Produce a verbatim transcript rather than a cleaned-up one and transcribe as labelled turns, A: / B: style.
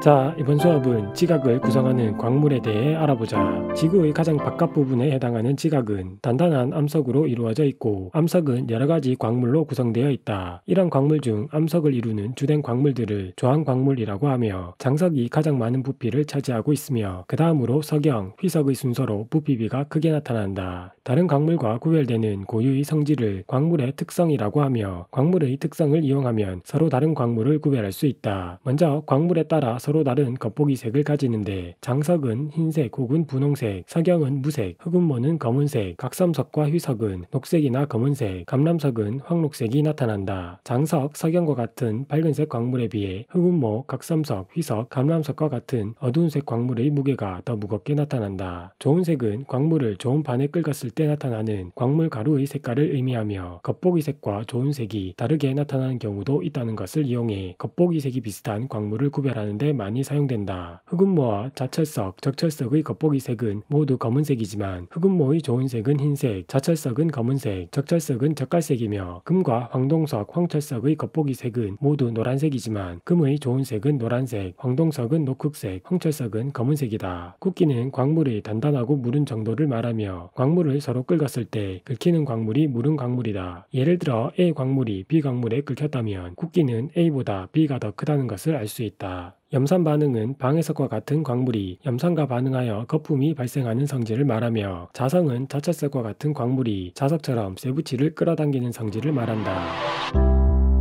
A: 자, 이번 수업은 지각을 구성하는 광물에 대해 알아보자. 지구의 가장 바깥 부분에 해당하는 지각은 단단한 암석으로 이루어져 있고, 암석은 여러가지 광물로 구성되어 있다. 이런 광물 중 암석을 이루는 주된 광물들을 조항광물이라고 하며, 장석이 가장 많은 부피를 차지하고 있으며 그 다음으로 석영, 휘석의 순서로 부피비가 크게 나타난다. 다른 광물과 구별되는 고유의 성질을 광물의 특성이라고 하며, 광물의 특성을 이용하면 서로 다른 광물을 구별할 수 있다. 먼저 광물에 따라 서로 다른 겉보기 색을 가지는데, 장석은 흰색 혹은 분홍색, 석영은 무색, 흑운모는 검은색, 각섬석과 휘석은 녹색이나 검은색, 감람석은 황록색이 나타난다. 장석, 석영과 같은 밝은색 광물에 비해 흑운모, 각섬석, 휘석, 감람석과 같은 어두운색 광물의 무게가 더 무겁게 나타난다. 좋은 색은 광물을 좋은 판에 긁었을 때 나타나는 광물 가루의 색깔을 의미하며, 겉보기 색과 좋은 색이 다르게 나타나는 경우도 있다는 것을 이용해 겉보기 색이 비슷한 광물을 구별하는 데 많이 사용된다. 흑운모와 자철석, 적철석의 겉보기 색은 모두 검은색이지만 흑운모의 좋은 색은 흰색, 자철석은 검은색, 적철석은 젓갈색이며, 금과 황동석, 황철석의 겉보기 색은 모두 노란색이지만 금의 좋은 색은 노란색, 황동석은 녹흑색, 황철석은 검은색이다. 굵기는 광물의 단단하고 무른 정도를 말하며, 광물을 서로 긁었을 때 긁히는 광물이 무른 광물이다. 예를 들어 A 광물이 B 광물에 긁혔다면 굵기는 A보다 B가 더 크다는 것을 알 수 있다. 염산 반응은 방해석과 같은 광물이 염산과 반응하여 거품이 발생하는 성질을 말하며, 자성은 자철석과 같은 광물이 자석처럼 쇠붙이를 끌어당기는 성질을 말한다.